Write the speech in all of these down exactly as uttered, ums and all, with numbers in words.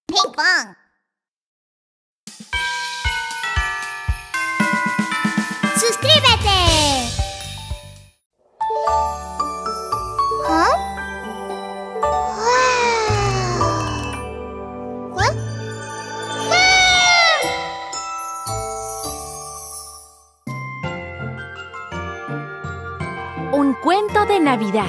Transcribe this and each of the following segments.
Ping pong. ¡Suscríbete! ¿Ah? ¡Wow! ¿Ah? ¡Ah! Un cuento de Navidad.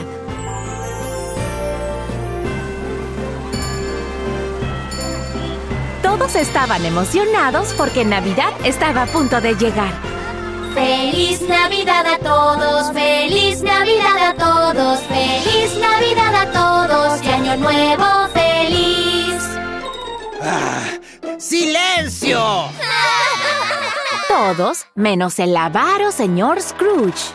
Todos estaban emocionados porque Navidad estaba a punto de llegar. ¡Feliz Navidad a todos! ¡Feliz Navidad a todos! ¡Feliz Navidad a todos! ¡Y Año Nuevo feliz! ¡Ah! ¡Silencio! Todos, menos el avaro señor Scrooge.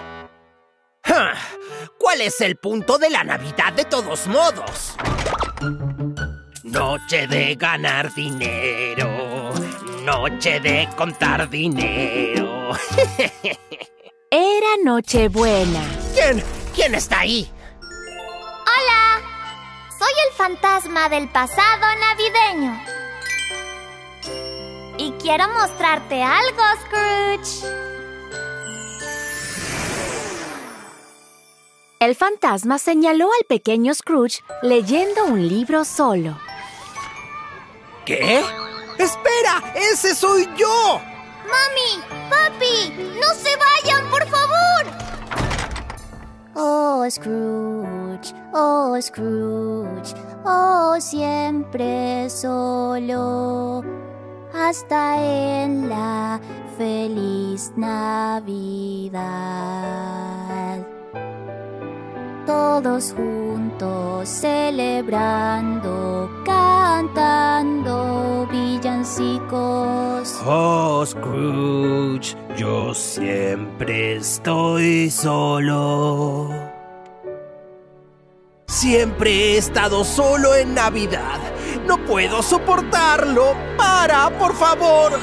¿Cuál es el punto de la Navidad de todos modos? Noche de ganar dinero, noche de contar dinero. Era Nochebuena. ¿Quién? ¿Quién está ahí? ¡Hola! Soy el fantasma del pasado navideño. Y quiero mostrarte algo, Scrooge. El fantasma señaló al pequeño Scrooge leyendo un libro solo. ¿Qué? ¡Espera! ¡Ese soy yo! ¡Mami! ¡Papi! ¡No se vayan, por favor! Oh, Scrooge, oh, Scrooge, oh, siempre solo, hasta en la feliz Navidad. Todos juntos celebrando, cantando villancicos. Oh, Scrooge, yo siempre estoy solo. Siempre he estado solo en Navidad. No puedo soportarlo. ¡Para, por favor!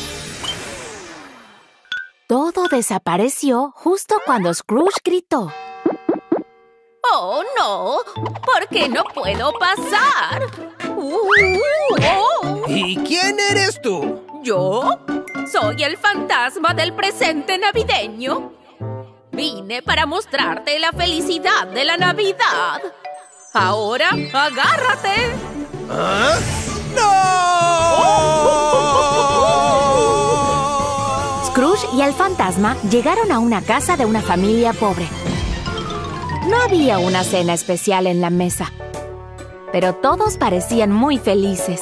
Todo desapareció justo cuando Scrooge gritó. ¡Oh, no! ¿Por qué no puedo pasar? Uh, oh. ¿Y quién eres tú? ¿Yo? Soy el fantasma del presente navideño. Vine para mostrarte la felicidad de la Navidad. Ahora, agárrate. ¿Ah? ¡No! Scrooge y el fantasma llegaron a una casa de una familia pobre. No había una cena especial en la mesa, pero todos parecían muy felices.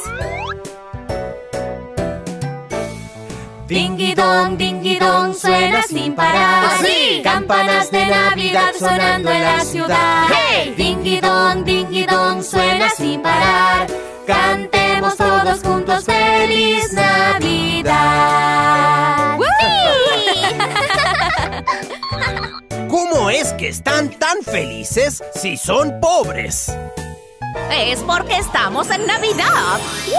Ding-y-dong, ding-y-dong, suena sin parar. ¡Sí! Campanas de Navidad sonando en la ciudad. ¡Hey! Ding-y-dong, ding-y-dong, suena sin parar. Cantemos todos juntos ¡Feliz Navidad! ¿Cómo es que están tan felices si son pobres? Es porque estamos en Navidad.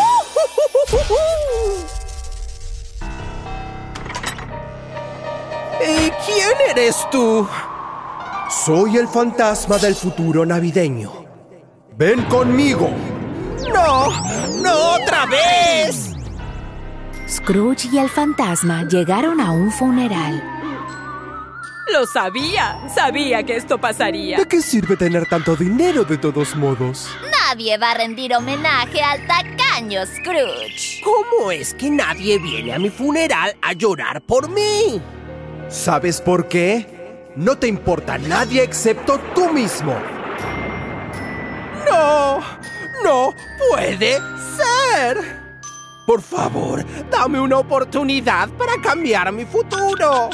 ¿Y quién eres tú? Soy el fantasma del futuro navideño. ¡Ven conmigo! ¡No! ¡No otra vez! Scrooge y el fantasma llegaron a un funeral. Lo sabía. Sabía que esto pasaría. ¿De qué sirve tener tanto dinero de todos modos? Nadie va a rendir homenaje al tacaño Scrooge. ¿Cómo es que nadie viene a mi funeral a llorar por mí? ¿Sabes por qué? No te importa nadie excepto tú mismo. ¡No! ¡No puede ser! Por favor, dame una oportunidad para cambiar mi futuro.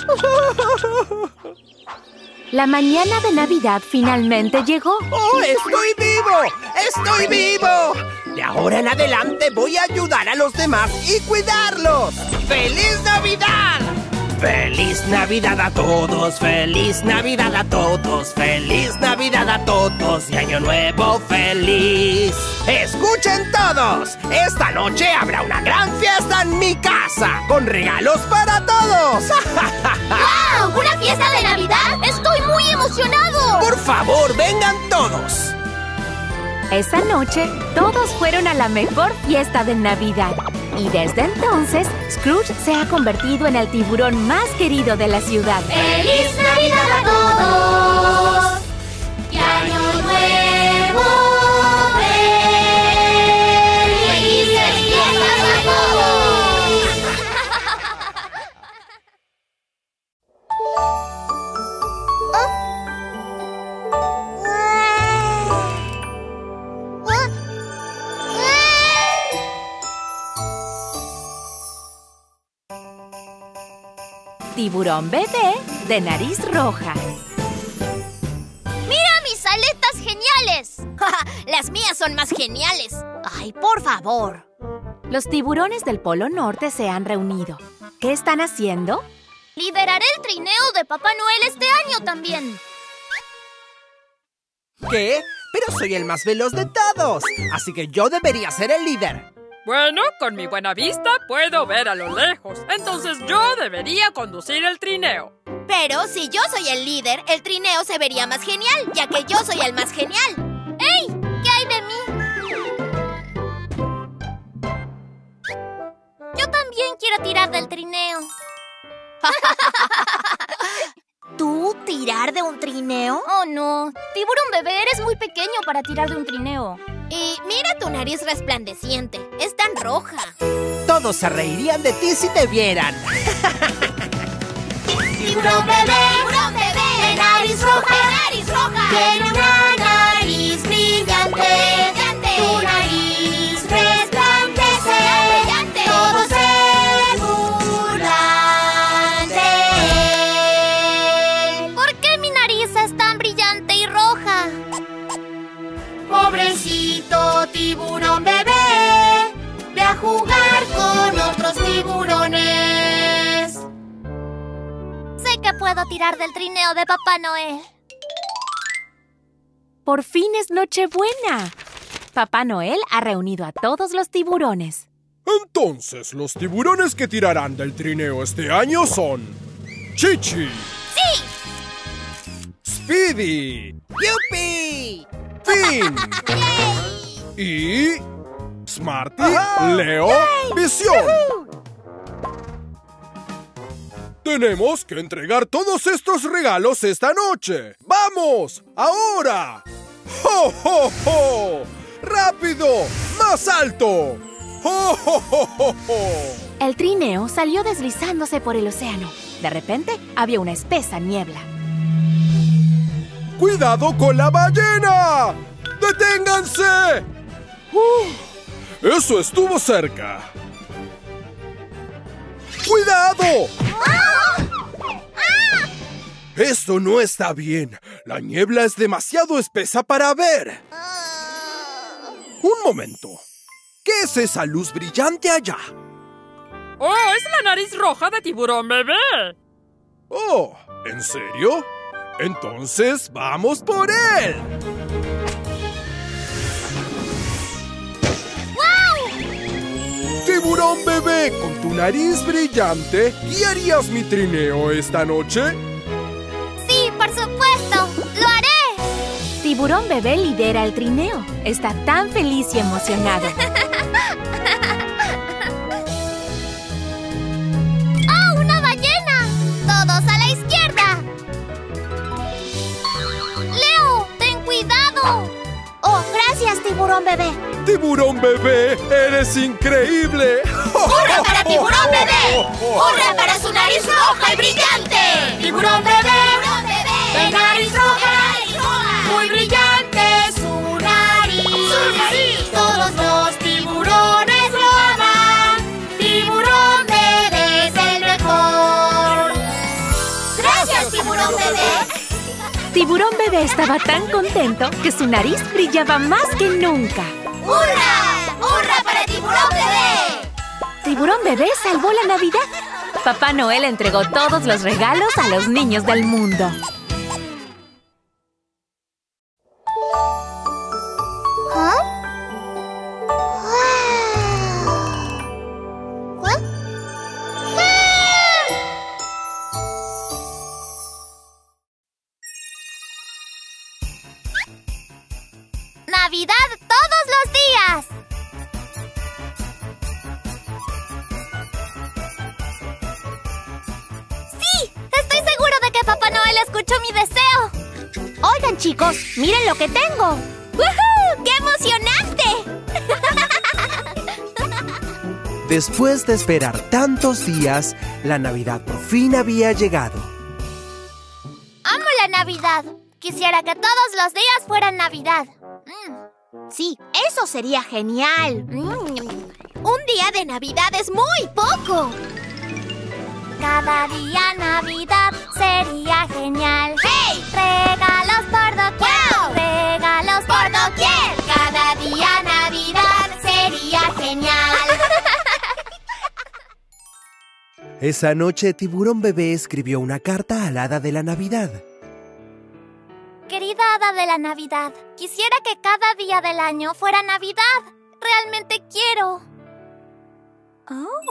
La mañana de Navidad finalmente llegó. ¡Oh, estoy vivo! ¡Estoy vivo! De ahora en adelante voy a ayudar a los demás y cuidarlos. ¡Feliz Navidad! ¡Feliz Navidad a todos! ¡Feliz Navidad a todos! ¡Feliz Navidad a todos! ¡Y Año Nuevo feliz! ¡Escuchen todos! Esta noche habrá una gran fiesta en mi casa, con regalos para todos. ¡Wow! ¿Una fiesta de Navidad? ¡Estoy muy emocionado! ¡Por favor, vengan todos! Esa noche, todos fueron a la mejor fiesta de Navidad. Y desde entonces, Scrooge se ha convertido en el tiburón más querido de la ciudad. ¡Feliz Navidad a todos! ¡Y Año Nuevo! ¡Felices fiestas a todos! Tiburón bebé de nariz roja. ¡Mira mis aletas geniales! ¡Las mías son más geniales! ¡Ay, por favor! Los tiburones del Polo Norte se han reunido. ¿Qué están haciendo? Lideraré el trineo de Papá Noel este año también. ¿Qué? Pero soy el más veloz de todos, así que yo debería ser el líder. Bueno, con mi buena vista puedo ver a lo lejos. Entonces yo debería conducir el trineo. Pero si yo soy el líder, el trineo se vería más genial, ya que yo soy el más genial. ¡Ey! ¿Qué hay de mí? Yo también quiero tirar del trineo. ¿Tú tirar de un trineo? Oh, no. Tiburón bebé, eres muy pequeño para tirar de un trineo. Y mira tu nariz resplandeciente. Es tan roja. Todos se reirían de ti si te vieran. Tiburón bebé, tiburón bebé, de nariz roja, de nariz roja. Tiene una nariz brillante, brillante. Tu nariz resplandece, brillante. Todos se burlan de él. ¿Por qué mi nariz es tan brillante y roja? Pobrecito tiburón bebé, ve a jugar con otros tiburones. Sé que puedo tirar del trineo de Papá Noel. Por fin es Nochebuena. Papá Noel ha reunido a todos los tiburones. Entonces, los tiburones que tirarán del trineo este año son... Chichi. ¡Sí! Speedy. ¡Yupi! Finn. Y... Smarty, Leo, Visión. Tenemos que entregar todos estos regalos esta noche. ¡Vamos! ¡Ahora! ¡Ho, ho, ho! ¡Rápido! ¡Más alto! ¡Ho, ho, ho, ho, ho! El trineo salió deslizándose por el océano. De repente, había una espesa niebla. ¡Cuidado con la ballena! ¡Deténganse! ¡Uh! ¡Eso estuvo cerca! ¡Cuidado! Esto no está bien. La niebla es demasiado espesa para ver. Un momento. ¿Qué es esa luz brillante allá? ¡Oh, es la nariz roja de tiburón bebé! Oh, ¿en serio? Entonces, ¡vamos por él! Tiburón bebé, con tu nariz brillante, ¿guiarías mi trineo esta noche? Sí, por supuesto. ¡Lo haré! Tiburón bebé lidera el trineo. Está tan feliz y emocionado. ¡Oh, una ballena! ¡Todos a la izquierda! ¡Leo, ten cuidado! ¡Oh, gracias, tiburón bebé! ¡Tiburón bebé, eres increíble! ¡Hurra para tiburón bebé! ¡Hurra para su nariz roja y brillante! ¡Tiburón bebé! ¡De nariz roja! ¡Muy brillante su nariz! ¡Su nariz! Todos los tiburones lo aman. ¡Tiburón bebé es el mejor! ¡Gracias, tiburón bebé! Tiburón bebé estaba tan contento que su nariz brillaba más que nunca. ¡Hurra! ¡Hurra para tiburón bebé! Tiburón bebé salvó la Navidad. Papá Noel entregó todos los regalos a los niños del mundo. Navidad Papá Noel escuchó mi deseo. Oigan, chicos, miren lo que tengo. ¡Woohoo! ¡Qué emocionante! Después de esperar tantos días, la Navidad por fin había llegado. Amo la Navidad. Quisiera que todos los días fueran Navidad. Mm. Sí, eso sería genial. Mm. Un día de Navidad es muy poco. Cada día Navidad sería genial. ¡Hey! Regalos por doquier. ¡Wow! Regalos por ¡Por doquier! Cada día Navidad sería genial. Esa noche, Tiburón Bebé escribió una carta al Hada de la Navidad. Querida Hada de la Navidad, quisiera que cada día del año fuera Navidad. Realmente quiero. Oh.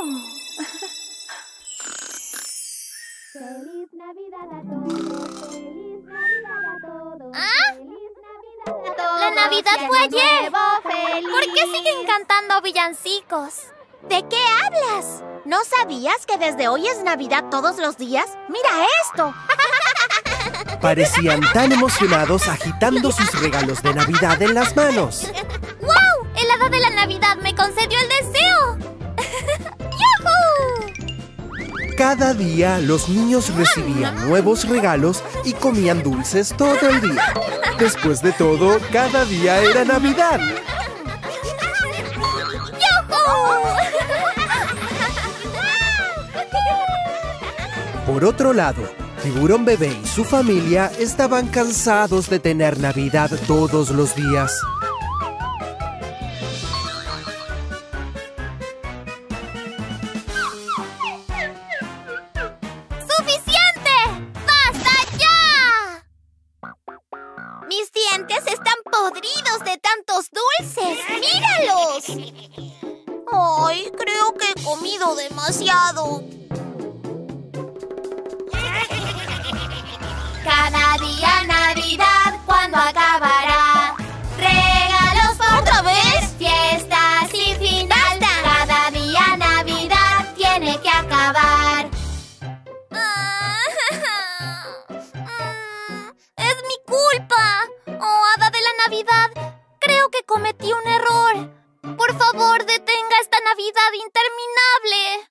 Feliz Navidad a todos. Feliz Navidad a todos. ¿Ah? Feliz Navidad a todos. La Navidad fue ayer. ¿Por qué siguen cantando villancicos? ¿De qué hablas? ¿No sabías que desde hoy es Navidad todos los días? ¡Mira esto! Parecían tan emocionados agitando sus regalos de Navidad en las manos. ¡Wow! El Hada de la Navidad me concedió el deseo. ¡Yujú! Cada día los niños recibían nuevos regalos y comían dulces todo el día. Después de todo, cada día era Navidad. Por otro lado, Tiburón Bebé y su familia estaban cansados de tener Navidad todos los días. ¡Suficiente! ¡Basta ya! Mis dientes están podridos de tantos dulces. ¡Míralos! Ay, creo que he comido demasiado. Cada día Navidad, ¿cuándo acabará? Regalos por ¿Otra vez? Fiestas y final. Cada día Navidad tiene que acabar. ¡Es mi culpa! ¡Oh, Hada de la Navidad! Creo que cometí un error. Por favor, detenga esta Navidad interminable.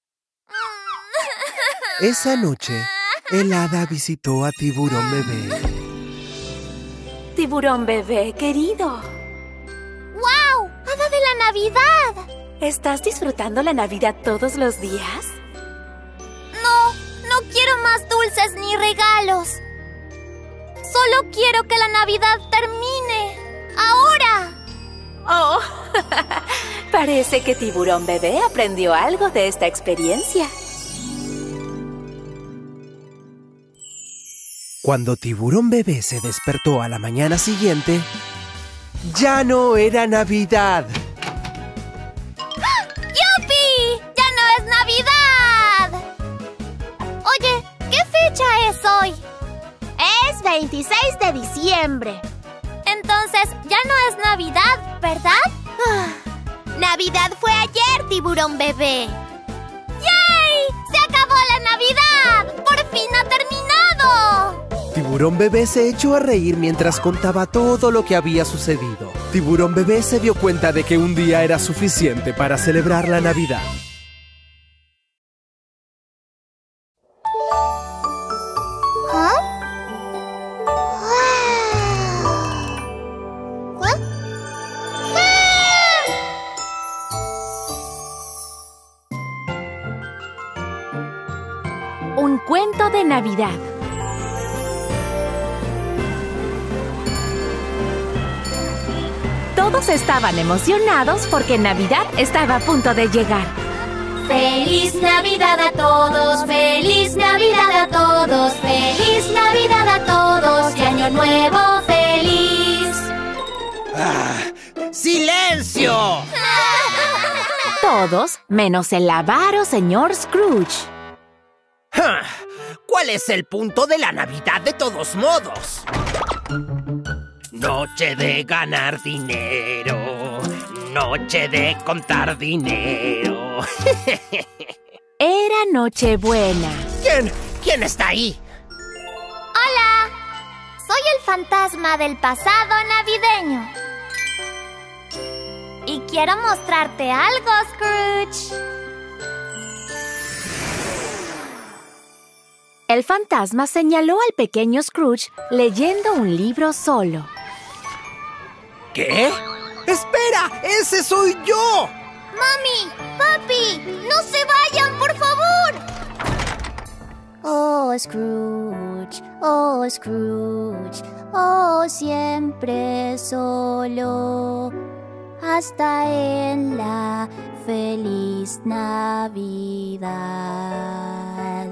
Esa noche, el Hada visitó a Tiburón Bebé. Tiburón Bebé, querido. ¡Wow! ¡Hada de la Navidad! ¿Estás disfrutando la Navidad todos los días? No, no quiero más dulces ni regalos. Solo quiero que la Navidad termine. ¡Ahora! Oh, parece que Tiburón Bebé aprendió algo de esta experiencia. Cuando Tiburón Bebé se despertó a la mañana siguiente, ¡ya no era Navidad! ¡Yupi! ¡Ya no es Navidad! Oye, ¿qué fecha es hoy? Es veintiséis de diciembre. Entonces, ya no es Navidad, ¿verdad? Navidad fue ayer, Tiburón Bebé. ¡Yay! ¡Se acabó la Navidad! ¡Por fin ha terminado! Tiburón Bebé se echó a reír mientras contaba todo lo que había sucedido. Tiburón Bebé se dio cuenta de que un día era suficiente para celebrar la Navidad. Un cuento de Navidad. Todos estaban emocionados porque Navidad estaba a punto de llegar. ¡Feliz Navidad a todos! ¡Feliz Navidad a todos! ¡Feliz Navidad a todos! ¡Y Año Nuevo feliz! ¡Ah! ¡Silencio! Todos, menos el avaro señor Scrooge. ¿Cuál es el punto de la Navidad de todos modos? Noche de ganar dinero, noche de contar dinero. Era Nochebuena. ¿Quién? ¿Quién está ahí? fantasma del pasado navideño. Y quiero mostrarte algo, Scrooge. El fantasma señaló al pequeño Scrooge leyendo un libro solo. ¿Qué? ¡Espera! ¡Ese soy yo! ¡Mami! ¡Papi! ¡No se vayan, por favor! Oh, Scrooge, oh, Scrooge, oh, siempre solo, hasta en la feliz Navidad.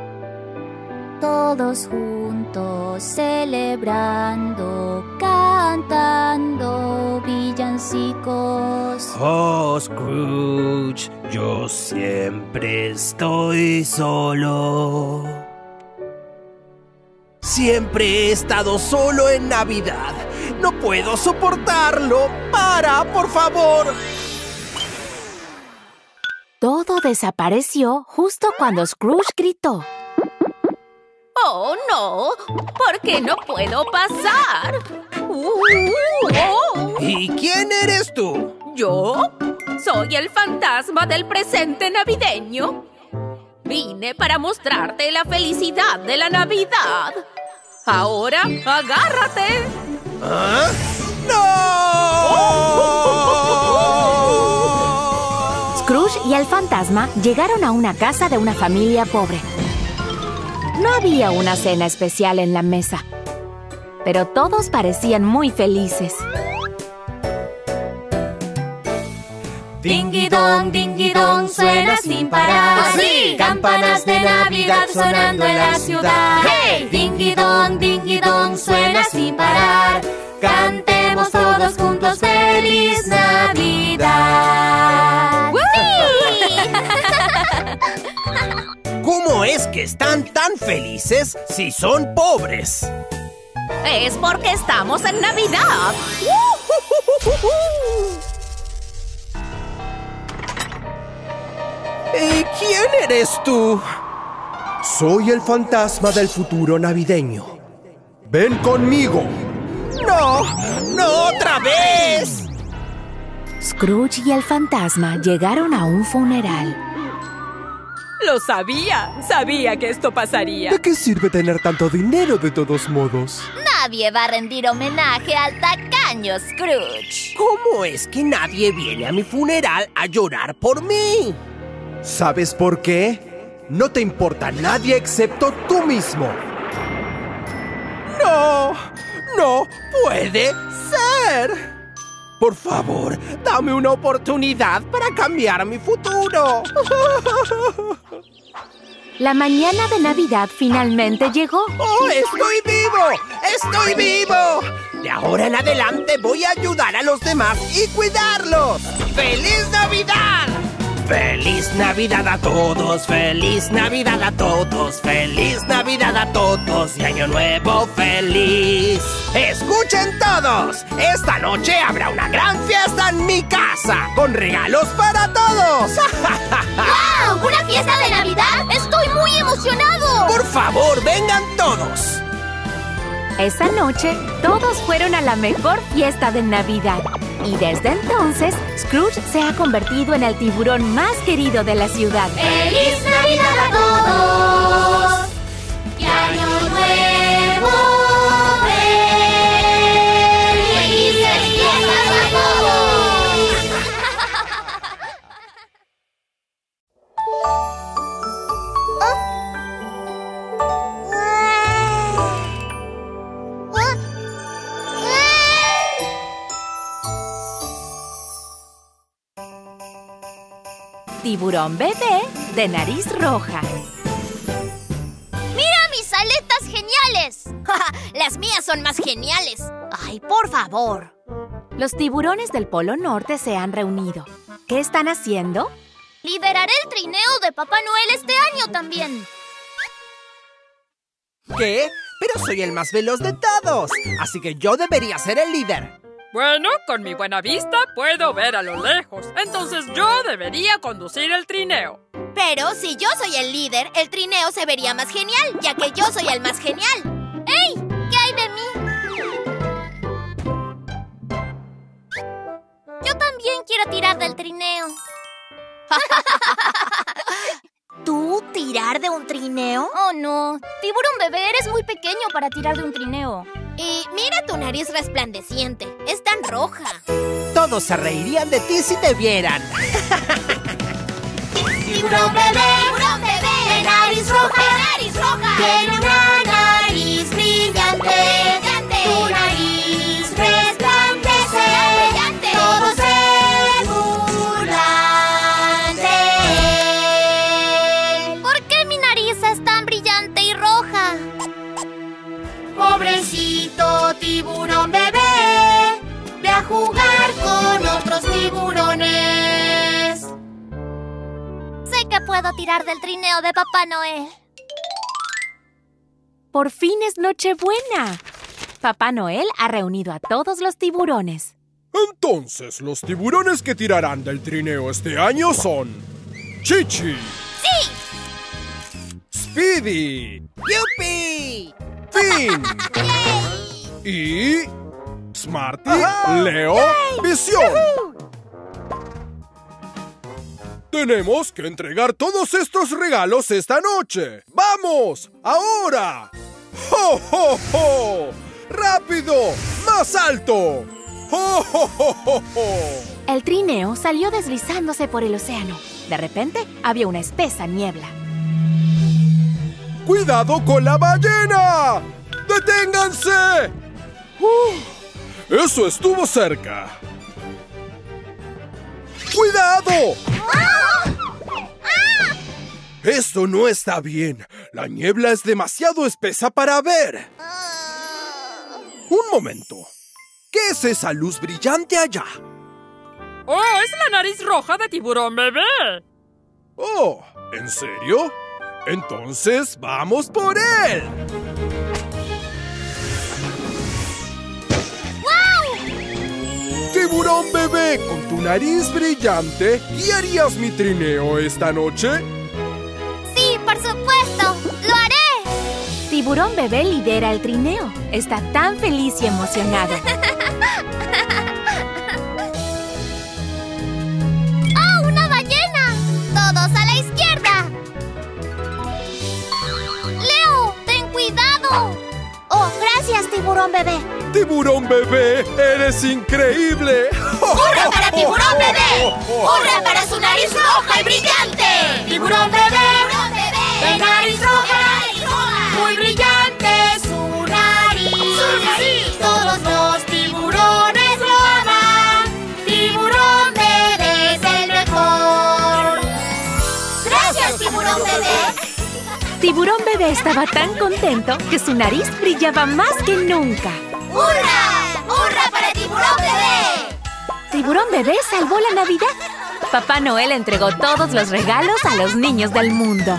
Todos juntos celebrando, cantando villancicos. Oh, Scrooge, yo siempre estoy solo. Siempre he estado solo en Navidad. No puedo soportarlo. ¡Para, por favor! Todo desapareció justo cuando Scrooge gritó. ¡Oh, no! ¿Por qué no puedo pasar? Uh, oh. ¿Y quién eres tú? ¿Yo? Soy el fantasma del presente navideño. Vine para mostrarte la felicidad de la Navidad. Ahora, agárrate. ¿Ah? ¡No! Scrooge y el fantasma llegaron a una casa de una familia pobre. No había una cena especial en la mesa, pero todos parecían muy felices. Ding-y-dong, ding-y-dong, suena sin parar. ¡Así! Campanas de Navidad sonando en la ciudad. ¡Hey! Ding-y-dong, ding-y-dong, suena sin parar. Cantemos todos juntos, ¡Feliz Navidad! ¿Cómo es que están tan felices si son pobres? Es porque estamos en Navidad. ¿Y quién eres tú? Soy el fantasma del futuro navideño. ¡Ven conmigo! ¡No! ¡No otra vez! Scrooge y el fantasma llegaron a un funeral. Lo sabía. Sabía que esto pasaría. ¿De qué sirve tener tanto dinero de todos modos? Nadie va a rendir homenaje al tacaño Scrooge. ¿Cómo es que nadie viene a mi funeral a llorar por mí? ¿Sabes por qué? No te importa nadie excepto tú mismo. ¡No! ¡No puede ser! Por favor, dame una oportunidad para cambiar mi futuro. La mañana de Navidad finalmente llegó. ¡Oh, estoy vivo! ¡Estoy vivo! De ahora en adelante voy a ayudar a los demás y cuidarlos. ¡Feliz Navidad! ¡Feliz Navidad a todos! ¡Feliz Navidad a todos! ¡Feliz Navidad a todos! ¡Y Año Nuevo feliz! ¡Escuchen todos! Esta noche habrá una gran fiesta en mi casa, con regalos para todos. ¡Wow! ¿Una fiesta de Navidad? ¡Estoy muy emocionado! ¡Por favor, vengan todos! Esa noche, todos fueron a la mejor fiesta de Navidad. Y desde entonces, Scrooge se ha convertido en el tiburón más querido de la ciudad. ¡Feliz Navidad a todos! ¡Y Año Nuevo feliz! ¡Felices fiestas a todos! Tiburón bebé de nariz roja. ¡Mira mis aletas geniales! ¡Las mías son más geniales! ¡Ay, por favor! Los tiburones del Polo Norte se han reunido. ¿Qué están haciendo? Lideraré el trineo de Papá Noel este año también. ¿Qué? Pero soy el más veloz de todos, así que yo debería ser el líder. Bueno, con mi buena vista puedo ver a lo lejos. Entonces yo debería conducir el trineo. Pero si yo soy el líder, el trineo se vería más genial, ya que yo soy el más genial. ¡Ey! ¿Qué hay de mí? también quiero tirar del trineo. ¿Tú tirar de un trineo? Oh, no. Tiburón bebé, eres muy pequeño para tirar de un trineo. Y mira tu nariz resplandeciente. Es tan roja. Todos se reirían de ti si te vieran. Tiburón bebé, tiburón bebé, de nariz roja, nariz roja. Tiene una nariz brillante, brillante. Tu nariz resplandece, brillante. Todos se burlan de él. ¿Por qué mi nariz es tan brillante y roja? Pobrecito tiburón bebé, ve a jugar con otros tiburones. Sé que puedo tirar del trineo de Papá Noel. Por fin es Nochebuena. Papá Noel ha reunido a todos los tiburones. Entonces, los tiburones que tirarán del trineo este año son... Chichi. ¡Sí! Speedy. ¡Yupi! Finn. Y... Smarty, Leo, Visión. Tenemos que entregar todos estos regalos esta noche. ¡Vamos! ¡Ahora! ¡Ho, ho, ho! ¡Rápido! ¡Más alto! ¡Ho, ho, ho, ho, ho! El trineo salió deslizándose por el océano. De repente, había una espesa niebla. ¡Cuidado con la ballena! ¡Deténganse! ¡Uh! ¡Eso estuvo cerca! ¡Cuidado! Esto no está bien. La niebla es demasiado espesa para ver. Un momento. ¿Qué es esa luz brillante allá? ¡Oh, es la nariz roja de tiburón bebé! Oh, ¿en serio? Entonces, ¡vamos por él! Tiburón bebé, con tu nariz brillante, ¿guiarías mi trineo esta noche? Sí, por supuesto. ¡Lo haré! Tiburón bebé lidera el trineo. Está tan feliz y emocionado. ¡Oh, una ballena! ¡Todos a la izquierda! ¡Leo, ten cuidado! Oh, gracias, tiburón bebé. ¡Tiburón bebé, eres increíble! ¡Hurra para tiburón bebé! ¡Hurra para su nariz roja y brillante! ¡Tiburón bebé! ¡De nariz roja! ¡Muy brillante su nariz! ¡Su nariz! Todos los tiburones lo aman. ¡Tiburón bebé es el mejor! ¡Gracias, tiburón bebé! Tiburón bebé estaba tan contento que su nariz brillaba más que nunca. ¡Hurra! ¡Hurra para tiburón bebé! Tiburón bebé salvó la Navidad. Papá Noel entregó todos los regalos a los niños del mundo.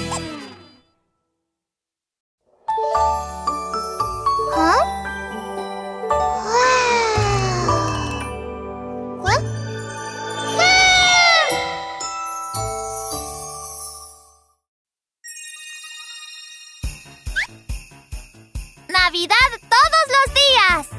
¡Navidad todos los días!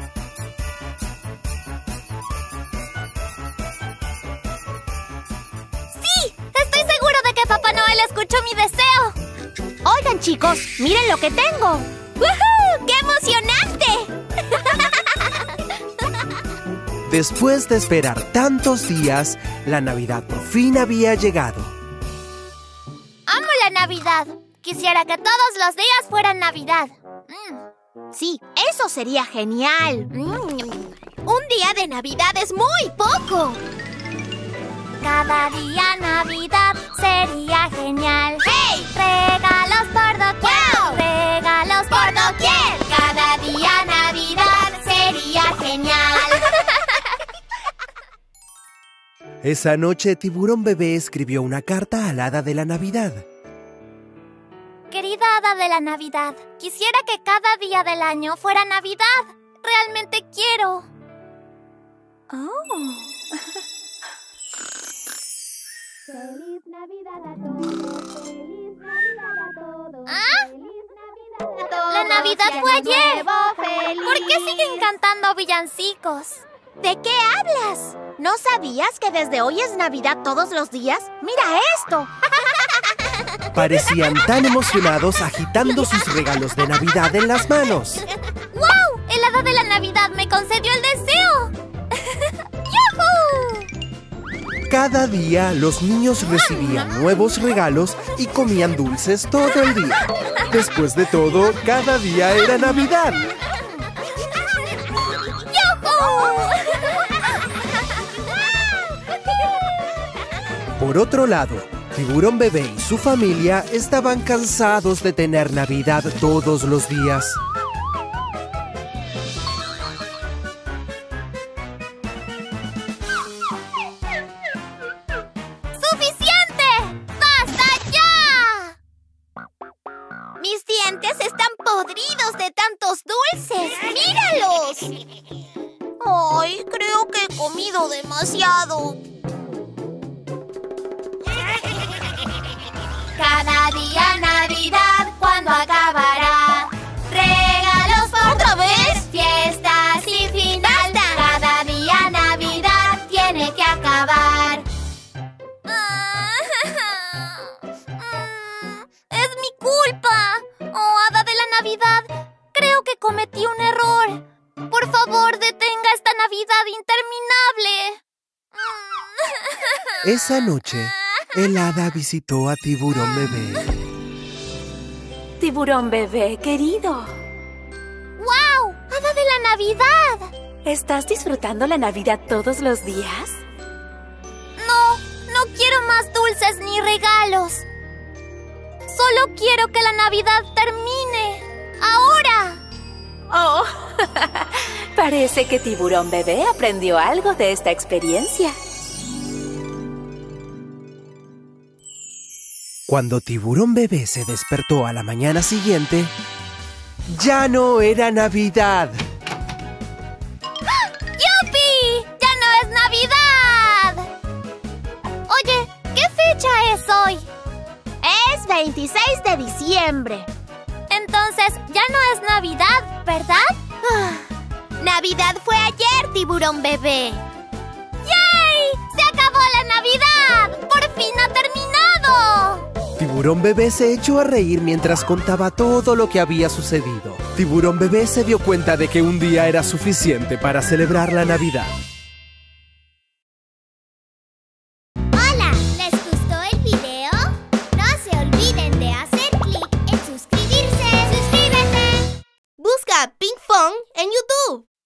¡Sí! Estoy seguro de que Papá Noel escuchó mi deseo. Oigan, chicos, miren lo que tengo. ¡Woohoo! ¡Qué emocionante! Después de esperar tantos días, la Navidad por fin había llegado. ¡Amo la Navidad! Quisiera que todos los días fueran Navidad. Mm. Sí, eso sería genial. Mm. Un día de Navidad es muy poco. Cada día Navidad sería genial. ¡Hey! Regalos por doquier. ¡Wow! Regalos por doquier. Cada día Navidad sería genial. Esa noche, Tiburón bebé escribió una carta al hada de la Navidad. Querida hada de la Navidad, quisiera que cada día del año fuera Navidad. Realmente quiero. Oh. Feliz Navidad a todos. Feliz Navidad a todos. ¿Ah? Feliz Navidad a todos. La Navidad fue ayer. Nuevo, feliz. ¿Por qué siguen cantando villancicos? ¿De qué hablas? ¿No sabías que desde hoy es Navidad todos los días? ¡Mira esto! Parecían tan emocionados agitando sus regalos de Navidad en las manos. ¡Wow! El hada de la Navidad me concedió el deseo. ¡Yujú! Cada día los niños recibían nuevos regalos y comían dulces todo el día. Después de todo, cada día era Navidad. Por otro lado, Tiburón Bebé y su familia estaban cansados de tener Navidad todos los días. ¡Suficiente! ¡Basta ya! Mis dientes están podridos de tantos dulces. ¡Míralos! Ay, creo que he comido demasiado. Cada día Navidad, ¿cuándo acabará? Regalos por ¿Otra vez? Fiestas sin final. Cada día Navidad tiene que acabar. Es mi culpa. Oh, hada de la Navidad, creo que cometí un error. Por favor, detenga esta Navidad interminable. Esa noche, el hada visitó a Tiburón Bebé. Tiburón Bebé, querido. ¡Wow! ¡Hada de la Navidad! ¿Estás disfrutando la Navidad todos los días? No, no quiero más dulces ni regalos. Solo quiero que la Navidad termine. ¡Ahora! Oh, parece que Tiburón Bebé aprendió algo de esta experiencia. Cuando Tiburón Bebé se despertó a la mañana siguiente, ¡ya no era Navidad! ¡Yupi! ¡Ya no es Navidad! Oye, ¿qué fecha es hoy? Es veintiséis de diciembre. Entonces, ya no es Navidad, ¿verdad? Navidad fue ayer, Tiburón Bebé. ¡Yay! ¡Se acabó la Navidad! ¡Por fin ha terminado! Tiburón Bebé se echó a reír mientras contaba todo lo que había sucedido. Tiburón Bebé se dio cuenta de que un día era suficiente para celebrar la Navidad. Hola, ¿les gustó el video? No se olviden de hacer clic en suscribirse. ¡Suscríbete! Busca Pink Fong en YouTube.